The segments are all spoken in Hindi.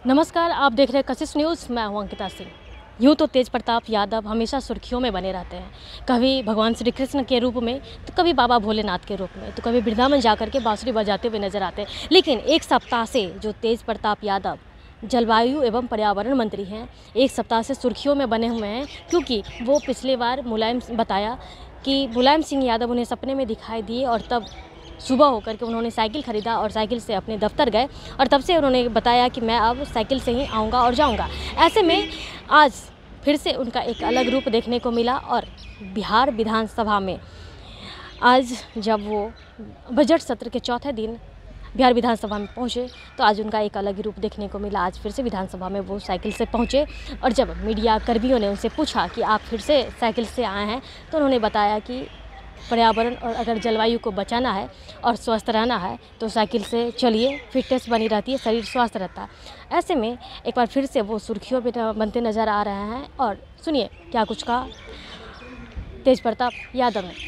नमस्कार, आप देख रहे हैं कशिश न्यूज़। मैं हूं अंकिता सिंह। यूँ तो तेज प्रताप यादव हमेशा सुर्खियों में बने रहते हैं, कभी भगवान श्री कृष्ण के रूप में, तो कभी बाबा भोलेनाथ के रूप में, तो कभी वृंदावन जाकर के बांसुरी बजाते हुए नजर आते हैं। लेकिन एक सप्ताह से जो तेज प्रताप यादव जलवायु एवं पर्यावरण मंत्री हैं, एक सप्ताह से सुर्खियों में बने हुए हैं, क्योंकि वो पिछले बार बताया कि मुलायम सिंह यादव उन्हें सपने में दिखाई दिए और तब सुबह होकर के उन्होंने साइकिल ख़रीदा और साइकिल से अपने दफ्तर गए और तब से उन्होंने बताया कि मैं अब साइकिल से ही आऊँगा और जाऊँगा। ऐसे में आज फिर से उनका एक अलग रूप देखने को मिला और बिहार विधानसभा में आज जब वो बजट सत्र के चौथे दिन बिहार विधानसभा में पहुँचे तो आज उनका एक अलग रूप देखने को मिला। आज फिर से विधानसभा में वो साइकिल से पहुँचे और जब मीडिया कर्मियों ने उनसे पूछा कि आप फिर से साइकिल से आए हैं, तो उन्होंने बताया कि पर्यावरण और अगर जलवायु को बचाना है और स्वस्थ रहना है तो साइकिल से चलिए, फिटनेस बनी रहती है, शरीर स्वस्थ रहता है। ऐसे में एक बार फिर से वो सुर्खियों में बनते नज़र आ रहे हैं और सुनिए क्या कुछ कहा तेज प्रताप यादव ने।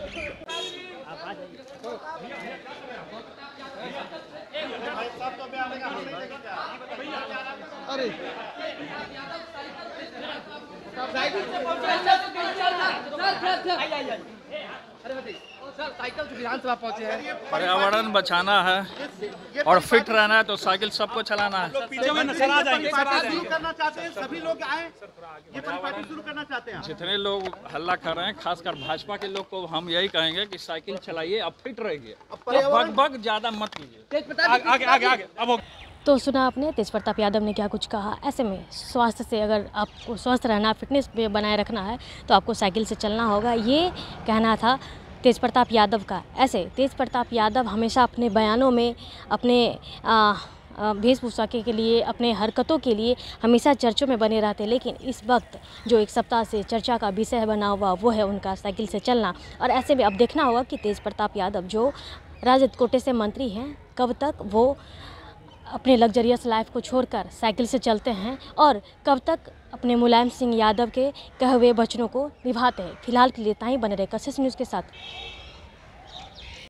साइकिल से विधानसभा पहुंचे हैं। पर्यावरण बचाना है और फिट रहना है तो साइकिल सबको चलाना है। शुरू करना चाहते हैं, सभी लोग आए, ये परिपाटी शुरू करना चाहते हैं। जितने लोग हल्ला कर रहे हैं, खासकर भाजपा के लोग को हम यही कहेंगे कि साइकिल चलाइए, अब फिट रहिए, बग ज्यादा मत कीजिए। आगे तो सुना आपने तेज प्रताप यादव ने क्या कुछ कहा। ऐसे में स्वास्थ्य से अगर आपको स्वस्थ रहना, फिटनेस पे बनाए रखना है तो आपको साइकिल से चलना होगा, ये कहना था तेज प्रताप यादव का। ऐसे तेज प्रताप यादव हमेशा अपने बयानों में, अपने वेशभूषा के लिए, अपने हरकतों के लिए हमेशा चर्चों में बने रहते, लेकिन इस वक्त जो एक सप्ताह से चर्चा का विषय बना हुआ वो है उनका साइकिल से चलना। और ऐसे में अब देखना होगा कि तेज प्रताप यादव जो राजद कोटे से मंत्री हैं, कब तक वो अपने लग्जरियस लाइफ को छोड़कर साइकिल से चलते हैं और कब तक अपने मुलायम सिंह यादव के कहे हुए वचनों को निभाते हैं। फिलहाल के लिए इतना ही। बने रहे कशिश न्यूज़ के साथ।